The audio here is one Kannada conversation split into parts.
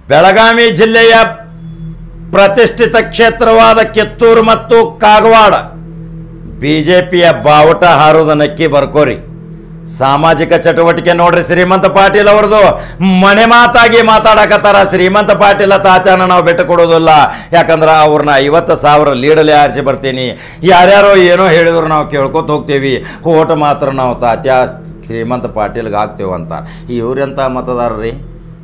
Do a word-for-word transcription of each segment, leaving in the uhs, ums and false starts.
ಬೆಳಗಾವಿ ಜಿಲ್ಲೆಯ ಪ್ರತಿಷ್ಠಿತ ಕ್ಷೇತ್ರವಾದ ಕಿತ್ತೂರು ಮತ್ತು ಕಾಗವಾಡ ಬಿಜೆಪಿಯ ಬಾವುಟ ಹಾರುವುದು ನಕ್ಕಿ ಬರ್ಕೋರಿ. ಸಾಮಾಜಿಕ ಚಟುವಟಿಕೆ ನೋಡ್ರಿ, ಶ್ರೀಮಂತ ಪಾಟೀಲ್ ಅವ್ರದ್ದು ಮನೆ ಮಾತಾಗಿ ಮಾತಾಡಕತ್ತಾರ. ಶ್ರೀಮಂತ ಪಾಟೀಲ ತಾತ್ಯಾನ ನಾವು ಬಿಟ್ಟು ಕೊಡೋದಿಲ್ಲ, ಯಾಕಂದ್ರೆ ಅವ್ರನ್ನ ಐವತ್ತು ಸಾವಿರ ಲೀಡಲ್ಲಿ ಆರಿಸಿ ಬರ್ತೀನಿ, ಯಾರ್ಯಾರೋ ಏನೋ ಹೇಳಿದ್ರು ನಾವು ಕೇಳ್ಕೊತ ಹೋಗ್ತೀವಿ, ಓಟ್ ಮಾತ್ರ ನಾವು ತಾತ್ಯ ಶ್ರೀಮಂತ ಪಾಟೀಲ್ಗೆ ಹಾಕ್ತೇವೆ ಅಂತ. ಇವ್ರೆಂಥ ಮತದಾರ ರೀ?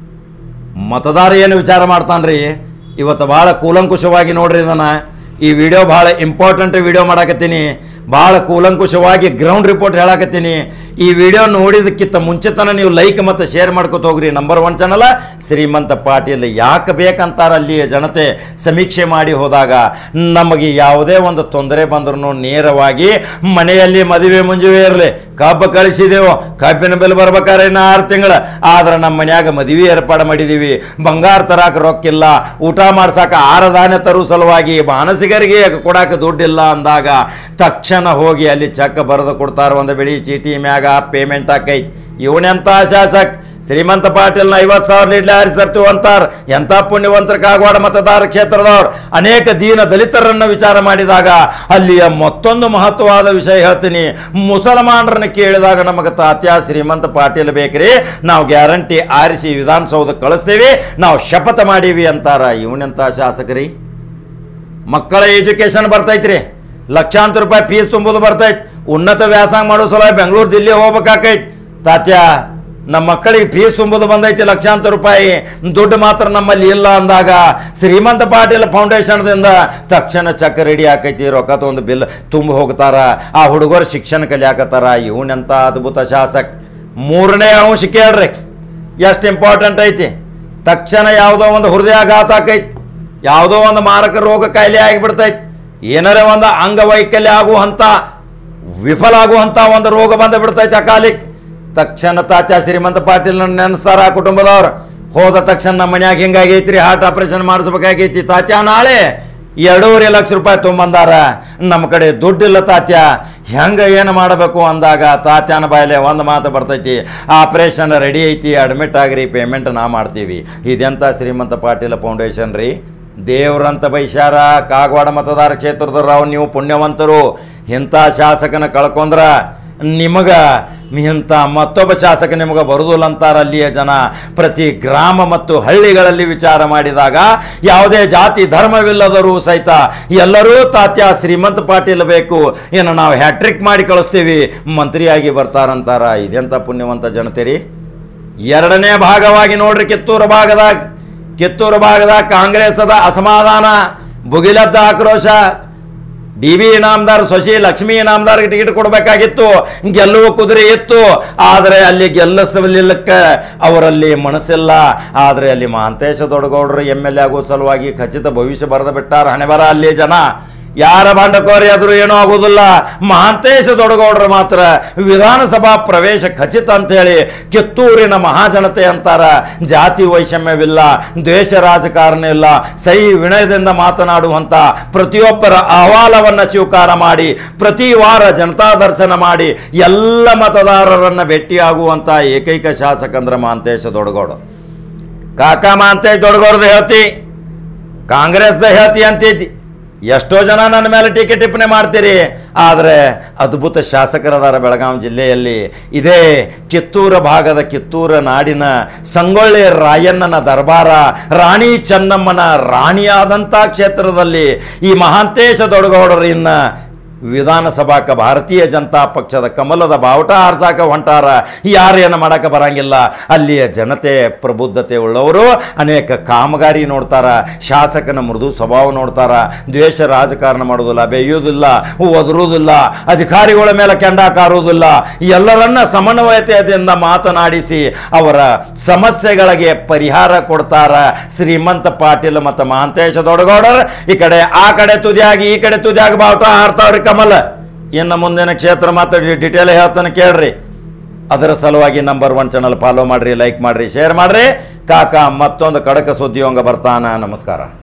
ಮತದಾರ ಏನು ವಿಚಾರ ಮಾಡ್ತಾನ್ರಿ? ಇವತ್ತು ಭಾಳ ಕೂಲಂಕುಷವಾಗಿ ನೋಡ್ರಿ ಇದನ್ನು. ಈ ವಿಡಿಯೋ ಭಾಳ ಇಂಪಾರ್ಟೆಂಟ್ ವಿಡಿಯೋ ಮಾಡಾಕತ್ತೀನಿ, ಭಾಳ ಕೂಲಂಕುಷವಾಗಿ ಗ್ರೌಂಡ್ ರಿಪೋರ್ಟ್ ಹೇಳಾಕತ್ತೀನಿ. ಈ ವಿಡಿಯೋ ನೋಡಿದಕ್ಕಿಂತ ಮುಂಚೆತನ ನೀವು ಲೈಕ್ ಮತ್ತು ಶೇರ್ ಮಾಡ್ಕೊತ ಹೋಗ್ರಿ. Number one channel Shrimant Patil ಯಾಕೆ ಬೇಕಂತಾರೆ ಅಲ್ಲಿಯ ಜನತೆ ಸಮೀಕ್ಷೆ ಮಾಡಿ ಹೋದಾಗ. ನಮಗೆ ಯಾವುದೇ ಒಂದು ತೊಂದರೆ ಬಂದ್ರೂ ನೇರವಾಗಿ ಮನೆಯಲ್ಲಿ ಮದುವೆ ಮುಂಜುವೆ ಇರಲಿ, ಕಬ್ಬು ಕಳಿಸಿದೆವು, ಕಬ್ಬಿನ ಬೆಲೆ ಬರ್ಬೇಕಾದ್ರೆ ಇನ್ನು ಆರು ತಿಂಗಳು, ಆದ್ರೆ ನಮ್ಮ ಮನ್ಯಾಗ ಮದುವೆ ಏರ್ಪಾಡು ಮಾಡಿದ್ದೀವಿ, ಬಂಗಾರ ತರಾಕ ರೊಕ್ಕಿಲ್ಲ, ಊಟ ಮಾಡ್ಸಾಕ ಆರದಾನೆ ತರುವ ಸಲುವಾಗಿ ಮಾನಸಿಗರಿಗೆ ಕೊಡಾಕ ದುಡ್ಡಿಲ್ಲ ಅಂದಾಗ ತಕ್ಷಣ ಹೋಗಿ ಅಲ್ಲಿ ಚೆಕ್ ಬರೆದು ಕೊಡ್ತಾರೆ. ಒಂದು ಬಿಳಿ ಚೀಟಿ ಮ್ಯಾಗ ಪೇಮೆಂಟ್ ಆಕೈತಿ. ಇವನೆಂಥ ಶಾಸಕ ಶ್ರೀಮಂತ ಪಾಟೀಲ್ನ ಐವತ್ತು ಸಾವಿರ ಲೀಡ್ಲಿ ಆರಿಸಿರ್ತೀವಿ ಅಂತಾರೆ. ಎಂಥ ಪುಣ್ಯವಂತರ ಕಾಗವಾಡ ಮತದಾರ ಕ್ಷೇತ್ರದವ್ರು ಅನೇಕ ದೀನ ದಲಿತರನ್ನು ವಿಚಾರ ಮಾಡಿದಾಗ ಅಲ್ಲಿಯ ಮತ್ತೊಂದು ಮಹತ್ವವಾದ ವಿಷಯ ಹೇಳ್ತೀನಿ. ಮುಸಲ್ಮಾನರನ್ನು ಕೇಳಿದಾಗ ನಮಗೆ ತಾತ್ಯ ಶ್ರೀಮಂತ ಪಾಟೀಲ್ ಬೇಕ್ರಿ, ನಾವು ಗ್ಯಾರಂಟಿ ಆರಿಸಿ ವಿಧಾನಸೌಧಕ್ಕೆ ಕಳಿಸ್ತೀವಿ, ನಾವು ಶಪಥ ಮಾಡೀವಿ ಅಂತಾರ. ಇವನೆಂಥ ಶಾಸಕರಿ? ಮಕ್ಕಳ ಎಜುಕೇಷನ್ ಬರ್ತೈತ್ರಿ, ಲಕ್ಷಾಂತರ ರೂಪಾಯಿ ಫೀಸ್ ತುಂಬೋದು ಬರ್ತೈತಿ, ಉನ್ನತ ವ್ಯಾಸಂಗ ಮಾಡೋ ಸಲುವಾಗಿ ಬೆಂಗಳೂರು ದಿಲ್ಲಿ ಹೋಗ್ಬೇಕಾಕೈತಿ. ತಾತ್ಯ ನಮ್ಮ ಮಕ್ಕಳಿಗೆ ಫೀಸ್ ತುಂಬೋದು ಬಂದೈತಿ ಲಕ್ಷಾಂತರ ರೂಪಾಯಿ, ದುಡ್ಡು ಮಾತ್ರ ನಮ್ಮಲ್ಲಿ ಇಲ್ಲ ಅಂದಾಗ ಶ್ರೀಮಂತ ಪಾಟೀಲ್ ಫೌಂಡೇಶನ್ದಿಂದ ತಕ್ಷಣ ಚೆಕ್ ರೆಡಿ ಆಕೈತಿ, ರೊಕ್ಕ ತೊಗೊಂಡು ಬಿಲ್ ತುಂಬ ಹೋಗ್ತಾರ, ಆ ಹುಡುಗರು ಶಿಕ್ಷಣ ಕಲಿಯಾಕತ್ತಾರ. ಇವನೆಂಥ ಅದ್ಭುತ ಶಾಸಕ. ಮೂರನೇ ಅಂಶ ಕೇಳ್ರಿ, ಎಷ್ಟು ಇಂಪಾರ್ಟೆಂಟ್ ಐತಿ. ತಕ್ಷಣ ಯಾವುದೋ ಒಂದು ಹೃದಯಾಘಾತ ಆಕೈತಿ, ಯಾವುದೋ ಒಂದು ಮಾರಕ ರೋಗ ಕಾಯಿಲೆ ಆಗಿಬಿಡ್ತೈತಿ, ಏನಾರೇ ಒಂದು ಅಂಗವೈಕಲ್ಯ ಆಗುವಂಥ ವಿಫಲ ಆಗುವಂಥ ಒಂದು ರೋಗ ಬಂದು ಬಿಡ್ತೈತೆ ಅಕಾಲಿಕ್. ತಕ್ಷಣ ತಾತ್ಯ ಶ್ರೀಮಂತ ಪಾಟೀಲ್ನ ನೆನೆಸ್ತಾರ ಕುಟುಂಬದವ್ರು. ಹೋದ ತಕ್ಷಣ ನಮ್ಮ ಮನ್ಯಾಗ ಹಿಂಗಾಗೈತ್ರಿ, ಹಾರ್ಟ್ ಆಪರೇಷನ್ ಮಾಡಿಸ್ಬೇಕಾಗೈತಿ, ತಾತ್ಯ ನಾಳೆ ಎರಡೂವರೆ ಲಕ್ಷ ರೂಪಾಯಿ ತೊಗೊಂಬಂದಾರ, ನಮ್ಮ ಕಡೆ ದುಡ್ಡಿಲ್ಲ ತಾತ್ಯ, ಹೆಂಗೆ ಏನು ಮಾಡಬೇಕು ಅಂದಾಗ ತಾತ್ಯಾನ ಬಾಯಲೆ ಒಂದು ಮಾತು ಬರ್ತೈತಿ, ಆಪ್ರೇಷನ್ ರೆಡಿ ಐತಿ, ಅಡ್ಮಿಟ್ ಆಗಿರಿ, ಪೇಮೆಂಟ್ ನಾ ಮಾಡ್ತೀವಿ. ಇದೆಂಥ ಶ್ರೀಮಂತ ಪಾಟೀಲ್ ಫೌಂಡೇಶನ್ ರೀ? ದೇವ್ರಂತ ಬೈಸಾರ ಕಾಗವಾಡ ಮತದಾರ ಕ್ಷೇತ್ರದವ್ರು ನೀವು ಪುಣ್ಯವಂತರು. ಇಂಥ ಶಾಸಕನ ಕಳ್ಕೊಂಡ್ರ ನಿಮಗೆ ಇಂಥ ಮತ್ತೊಬ್ಬ ಶಾಸಕ ನಿಮಗೆ ಬರುವುದಿಲ್ಲ ಅಂತಾರ ಅಲ್ಲಿಯ ಜನ. ಪ್ರತಿ ಗ್ರಾಮ ಮತ್ತು ಹಳ್ಳಿಗಳಲ್ಲಿ ವಿಚಾರ ಮಾಡಿದಾಗ ಯಾವುದೇ ಜಾತಿ ಧರ್ಮವಿಲ್ಲದರೂ ಸಹಿತ ಎಲ್ಲರೂ ತಾತ್ಯ ಶ್ರೀಮಂತ ಪಾಟೀಲ್ ಬೇಕು, ಏನು ನಾವು ಹ್ಯಾಟ್ರಿಕ್ ಮಾಡಿ ಕಳಿಸ್ತೀವಿ, ಮಂತ್ರಿಯಾಗಿ ಬರ್ತಾರಂತಾರ. ಇದೆಂಥ ಪುಣ್ಯವಂತ ಜನತೆ ರೀ? ಎರಡನೇ ಭಾಗವಾಗಿ ನೋಡ್ರಿ, ಕಿತ್ತೂರು ಭಾಗದಾಗ ಕಿತ್ತೂರು ಭಾಗದಾಗ ಕಾಂಗ್ರೆಸ್ದ ಅಸಮಾಧಾನ, ಭುಗಿಲದ್ದ ಆಕ್ರೋಶ. ಡಿ ಬಿ ಇನಾಮದಾರ್ ಸೊಸಿ ಲಕ್ಷ್ಮೀ ಇನಾಮದಾರ್ಗೆ ಟಿಕೆಟ್ ಕೊಡಬೇಕಾಗಿತ್ತು, ಗೆಲ್ಲುವ ಕುದುರೆ ಇತ್ತು, ಆದರೆ ಅಲ್ಲಿ ಗೆಲ್ಲಿಸಲಿಲ್ಲಕ್ಕೆ ಅವರಲ್ಲಿ ಮನಸ್ಸಿಲ್ಲ. ಆದರೆ ಅಲ್ಲಿ ಮಹಾಂತೇಶ ದೊಡ್ಡಗೌಡರು ಎಮ್ ಎಲ್ ಎ ಆಗೋ ಸಲುವಾಗಿ ಖಚಿತ ಭವಿಷ್ಯ ಬರೆದು ಬಿಟ್ಟಾರ. ಹಣೆ ಬರ ಅಲ್ಲಿ ಜನ ಯಾರ ಬಂಡಕೋರಿ ಆದರೂ ಏನೂ ಆಗೋದಿಲ್ಲ. ಮಹಾಂತೇಶ ದೊಡ್ಡಗೌಡರು ಮಾತ್ರ ವಿಧಾನಸಭಾ ಪ್ರವೇಶ ಖಚಿತ ಅಂಥೇಳಿ ಕಿತ್ತೂರಿನ ಮಹಾಜನತೆ ಅಂತಾರ. ಜಾತಿ ವೈಷಮ್ಯವಿಲ್ಲ, ದ್ವೇಷ ರಾಜಕಾರಣ ಇಲ್ಲ, ಸಹಿ ವಿನಯದಿಂದ ಮಾತನಾಡುವಂಥ, ಪ್ರತಿಯೊಬ್ಬರ ಅಹವಾಲವನ್ನು ಸ್ವೀಕಾರ ಮಾಡಿ ಪ್ರತಿ ವಾರ ಜನತಾ ದರ್ಶನ ಮಾಡಿ ಎಲ್ಲ ಮತದಾರರನ್ನು ಭೇಟಿಯಾಗುವಂಥ ಏಕೈಕ ಶಾಸಕ ಅಂದ್ರೆ ಮಹಾಂತೇಶ ದೊಡ್ಡಗೌಡ. ಕಾಕ ಮಹಾಂತೇಶ ದೊಡ್ಡಗೌಡದ ಹೇಳ್ತಿ, ಕಾಂಗ್ರೆಸ್ದ ಹೇಳ್ತಿ ಅಂತಿದ್ದಿ. ಎಷ್ಟೋ ಜನ ನನ್ನ ಮೇಲೆ ಟೀಕೆ ಟಿಪ್ಪಣಿ ಮಾಡ್ತೀರಿ, ಆದರೆ ಅದ್ಭುತ ಶಾಸಕರದಾರ ಬೆಳಗಾವಿ ಜಿಲ್ಲೆಯಲ್ಲಿ. ಇದೇ ಕಿತ್ತೂರು ಭಾಗದ ಕಿತ್ತೂರು ನಾಡಿನ ಸಂಗೊಳ್ಳಿ ರಾಯಣ್ಣನ ದರ್ಬಾರ, ರಾಣಿ ಚೆನ್ನಮ್ಮನ ರಾಣಿಯಾದಂಥ ಕ್ಷೇತ್ರದಲ್ಲಿ ಈ ಮಹಾಂತೇಶ ದೊಡ್ಡಗೌಡರಿನ್ನ ವಿಧಾನಸಭಾಕ್ಕೆ ಭಾರತೀಯ ಜನತಾ ಪಕ್ಷದ ಕಮಲದ ಬಾವುಟ ಹಾರ್ಸಾಕ ಹೊಂಟಾರ. ಯಾರೇನು ಮಾಡೋಕ್ಕೆ ಬರಂಗಿಲ್ಲ. ಅಲ್ಲಿಯ ಜನತೆ ಪ್ರಬುದ್ಧತೆ ಉಳ್ಳವರು ಅನೇಕ ಕಾಮಗಾರಿ ನೋಡ್ತಾರ, ಶಾಸಕನ ಮೃದು ಸ್ವಭಾವ ನೋಡ್ತಾರ, ದ್ವೇಷ ರಾಜಕಾರಣ ಮಾಡೋದಿಲ್ಲ, ಬೇಯೋದಿಲ್ಲ, ಒದರುವುದಿಲ್ಲ, ಅಧಿಕಾರಿಗಳ ಮೇಲೆ ಕೆಂಡ ಕಾರುವುದಿಲ್ಲ, ಎಲ್ಲರನ್ನ ಸಮನ್ವಯತೆಯಿಂದ ಮಾತನಾಡಿಸಿ ಅವರ ಸಮಸ್ಯೆಗಳಿಗೆ ಪರಿಹಾರ ಕೊಡ್ತಾರ ಶ್ರೀಮಂತ ಪಾಟೀಲ್ ಮತ್ತು ಮಹಾಂತೇಶ ದೊಡ್ಡಗೌಡರು. ಈ ಕಡೆ ಆ ಕಡೆ ತುದಿಯಾಗಿ ಈ ಕಡೆ ತುದಿಯಾಗಿ ಬಾವುಟ ಹಾರ್ತಾವ್ರಿ ಕಮಲ. ಇನ್ನು ಮುಂದಿನ ಕ್ಷೇತ್ರ ಮಾತಾಡಿ ಡಿಟೇಲ್ ಹೇಳ್ತಾನೆ ಕೇಳ್ರಿ. ಅದರ ಸಲುವಾಗಿ ನಂಬರ್ ಒನ್ ಚಾನಲ್ ಫಾಲೋ ಮಾಡ್ರಿ, ಲೈಕ್ ಮಾಡ್ರಿ, ಶೇರ್ ಮಾಡ್ರಿ. ಕಾಕ ಮತ್ತೊಂದು ಕಡಕ ಸುದ್ದಿಯೊಂಗ ಬರ್ತಾನ. ನಮಸ್ಕಾರ.